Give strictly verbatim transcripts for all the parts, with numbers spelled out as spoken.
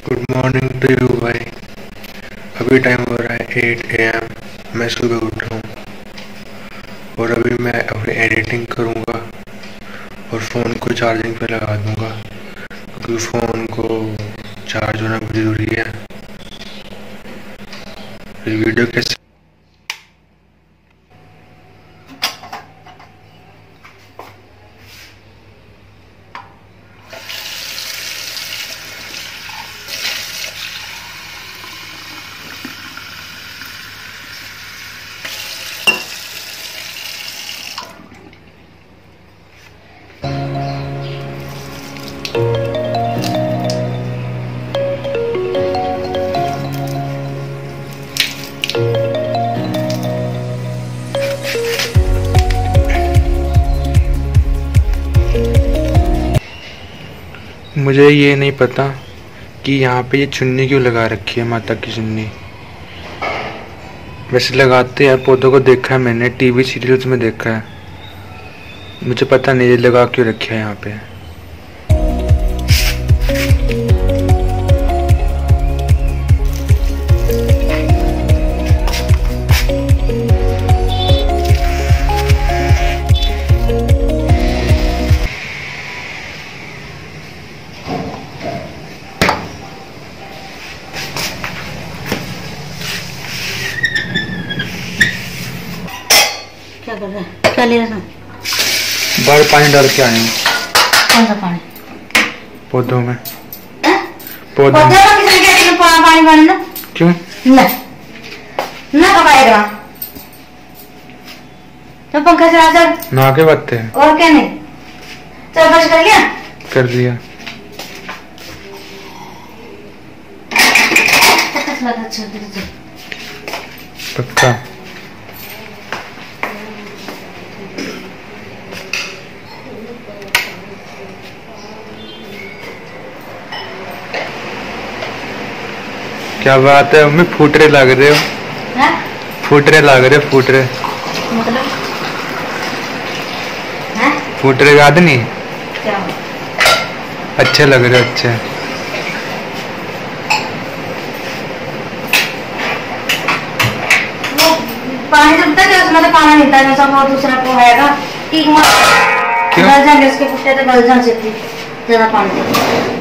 Good morning to you भाई। अभी time हो रहा है एट ए एम। मैं सुबह उठ रहा हूँ और अभी मैं अपनी एडिटिंग करूँगा और फ़ोन को चार्जिंग पे लगा दूँगा क्योंकि फ़ोन को चार्ज होना बहुत ज़रूरी है। वीडियो कैसे मुझे ये नहीं पता कि यहाँ पे ये चुन्नी क्यों लगा रखी है, माता की चुन्नी। वैसे लगाते हैं पौधों को, देखा है मैंने टीवी सीरियल्स में देखा है। मुझे पता नहीं ये लगा क्यों रखा है यहाँ पे। क्या कर रहा है? क्या ले रहा है? बाहर पानी डाल के आए हैं। कौन सा पानी? पौधों में। पौधों में किसने क्या किया? पानी पानी ना? क्यों? ना ना कबाएगा तो पंखा चला चल। नहा के बातें हैं और क्या नहीं। चल ब्रश कर लिया? कर लिया। पक्का क्या बात है मम्मी, फूटरे लग रहे हो। है? फूटरे लग रहे हो, फूटरे मतलब है? फूटरे याद नहीं? क्या? अच्छे लग रहे हो, अच्छे। वो पानी जमता है उसमें तो पानी मिलता है, सब वो दूसरा को हैगा ठीक मत गल जाएंगे उसके पुट्टे तो गल जान सकती ज्यादा पानी।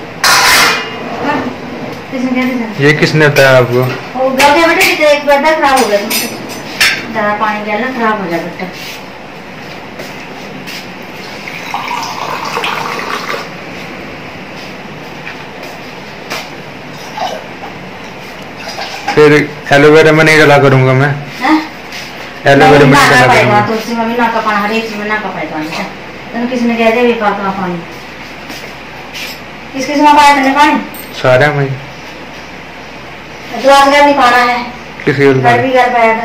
ये किसने बताया आपको? वो गल गया बेटा, एक बार खराब हो गया, ज्यादा पानी गया ना खराब हो जाए बेटा। फिर एलोवेरा में नहीं डाला करूंगा मैं। एलोवेरा में नहीं डाला करूंगा। तुलसी में भी ना का पानी, हर एक चीज में ना का पाएगा बेटा। तने किसने कह दिया बेकार का पानी? किस किस में पाया तने पानी? सारा में। ग्लास का नहीं पाना है। किसी और घर भी घर पाया था।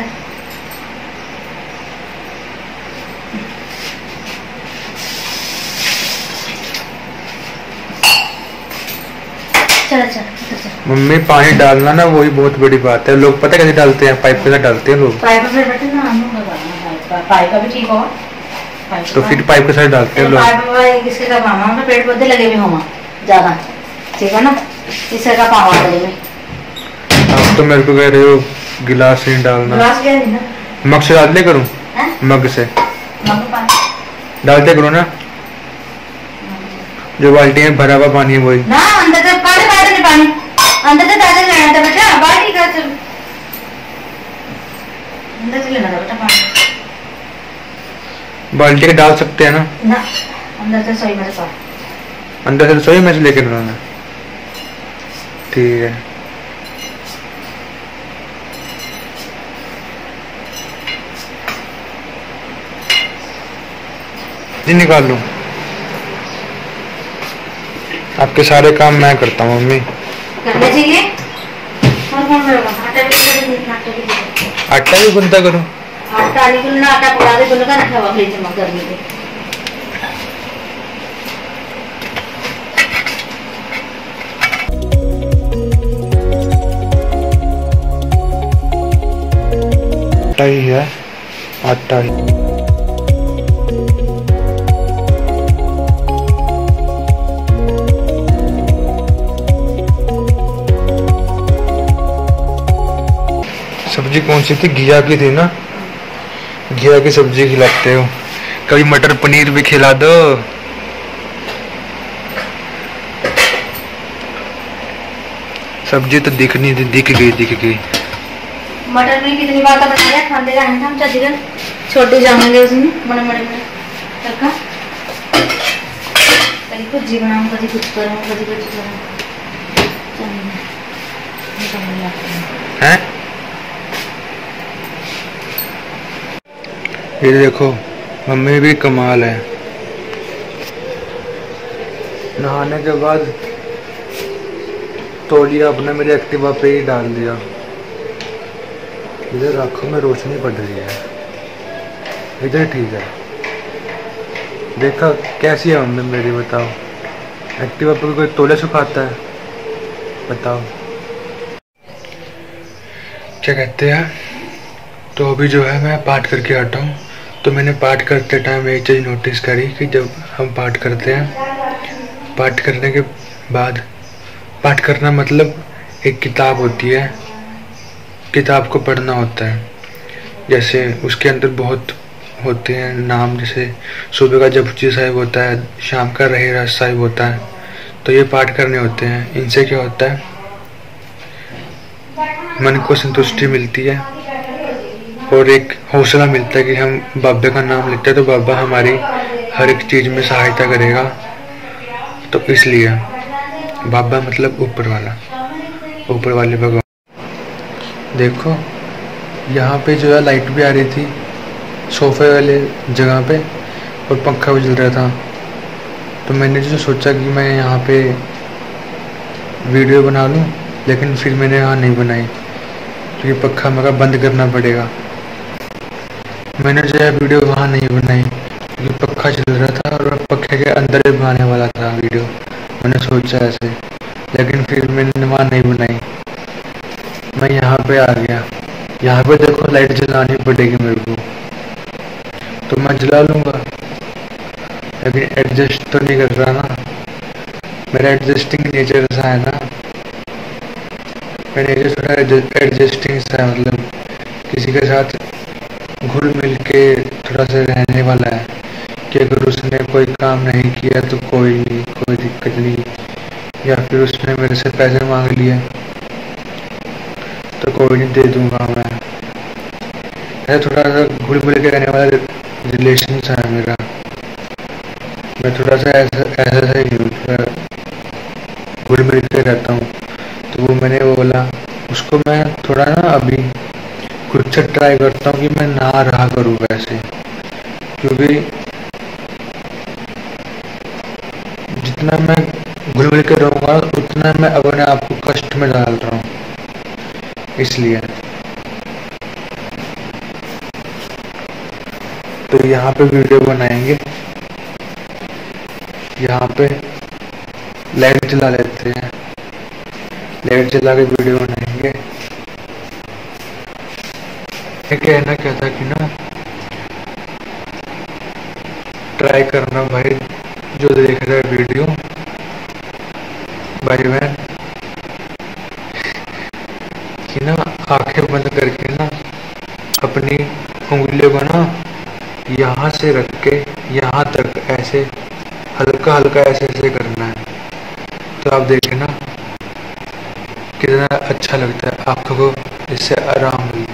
चल चल मम्मी पानी डालना ना वही बहुत बड़ी बात है। लोग पता कैसे डालते हैं? पाइप से डालते हैं लोग। पाइप पे बैठे ना हम लगाना पाइप का भी ठीक होगा। तो फिर पाइप के साथ डालते हैं लोग। पाइप में किसके का मामा में पेड़ पौधे लगे भी होगा ज्यादा, ठीक है ना? इससे का पावा लगे में। आप तो मेरे को कह रहे हो गिलास नहीं डालना। गिलास क्या है ना? मग से डालते करूं? मग से मग पानी डालते करो ना, जो बाल्टी में भरा हुआ पानी है वही ना। अंदर से पानी बाहर नहीं, पानी अंदर से ताजा लेना था बेटा, बाल्टी का चल अंदर से लेना था बेटा पानी। बाल्टी के डाल सकते हैं ना? ना अंदर से सोई में से अंदर से सोई में से लेके डालना। ठीक है। जी निकाल लूं। आपके सारे काम मैं करता हूँ मम्मी। करने चाहिए। और कौन करेगा? आटा भी गूंदना, आटा भी गूंदा करूँ? आटा नहीं गूंदना, आटा पका दे गूंद का रखा हुआ फ्रिज में गर्मी पे। आटा ही है, आटा ही। सब्जी कौन सी थी, घिया की थी ना, घिया की सब्जी खिलाते हो, कभी मटर पनीर भी खिला दो। सब्जी तो दिख नहीं थी, दिख गई दिख गई। मटर में कितनी बार तो बना लिया, खाने का है हम चल छोटू जाएंगे उसमें बड़े बड़े में तड़का, कभी कुछ जी बनाऊँ, कभी कुछ करूँ, कभी कुछ करूँ। हैं? ये देखो मम्मी भी कमाल है, नहाने के बाद तौलिया अपने मेरे एक्टिवा पे ही डाल दिया। इधर आँखों में रोशनी पड़ रही है, इधर ठीक है। देखा कैसी है मम्मी मेरी, बताओ। एक्टिवा पे कोई तौलिया सुखाता है, बताओ क्या कहते हैं। तो अभी जो है मैं पाठ करके हटा हूँ। तो मैंने पाठ करते टाइम एक चीज़ नोटिस करी कि जब हम पाठ करते हैं, पाठ करने के बाद, पाठ करना मतलब एक किताब होती है, किताब को पढ़ना होता है। जैसे उसके अंदर बहुत होते हैं नाम, जैसे सुबह का जपजी साहिब होता है, शाम का रहे राज साहिब होता है। तो ये पाठ करने होते हैं। इनसे क्या होता है, मन को संतुष्टि मिलती है और एक हौसला मिलता है कि हम बाबा का नाम लेते हैं तो बाबा हमारी हर एक चीज़ में सहायता करेगा। तो इसलिए बाबा मतलब ऊपर वाला, ऊपर वाले भगवान। देखो यहाँ पे जो है लाइट भी आ रही थी सोफे वाले जगह पे, और पंखा भी चल रहा था। तो मैंने जो सोचा कि मैं यहाँ पे वीडियो बना लूँ, लेकिन फिर मैंने यहाँ नहीं बनाई क्योंकि पंखा मेरा बंद करना पड़ेगा। मैंने जो है वीडियो वहाँ नहीं बनाई क्योंकि पंखा चल रहा था और पंखे के अंदर ही बनाने वाला था वीडियो। मैंने सोचा ऐसे, लेकिन फिर मैंने वहाँ नहीं बनाई। मैं यहाँ पे आ गया। यहाँ पे देखो लाइट जलानी पड़ेगी मेरे को, तो मैं जला लूँगा, लेकिन एडजस्ट तो नहीं कर रहा ना। मेरा एडजस्टिंग नेचर ऐसा है ना, मेरा नेचर थोड़ा एडजस्टिंग सा है, मतलब किसी के साथ घुल मिल के थोड़ा सा रहने वाला है कि अगर उसने कोई काम नहीं किया तो कोई नहीं, कोई दिक्कत नहीं, या फिर उसने मेरे से पैसे मांग लिए तो कोई नहीं, दे दूंगा मैं। ऐसा थोड़ा सा घुल मिल के रहने वाला रिलेशन है मेरा। मैं थोड़ा सा ऐसा ऐसा सा ही हूँ, थोड़ा घुल मिल के रहता हूँ। तो वो मैंने वो बोला उसको, मैं थोड़ा ना अभी खुद से ट्राई करता हूँ कि मैं ना रहा करूँ वैसे, क्योंकि जितना मैं घुल मिल के रहूँगा उतना मैं अपने आप को कष्ट में डाल रहा हूँ। इसलिए तो यहाँ पे वीडियो बनाएंगे, यहाँ पे लाइट जला लेते हैं, लाइट जला के वीडियो बनाएंगे। कहना क्या था कि ना, ट्राई करना भाई जो देख रहा है वीडियो, भाई बहन, कि ना आंखें बंद करके ना अपनी उंगलियों को ना यहाँ से रख के यहाँ तक ऐसे हल्का हल्का ऐसे ऐसे करना है। तो आप देखें ना कितना अच्छा लगता है, आंखों को इससे आराम मिलता है।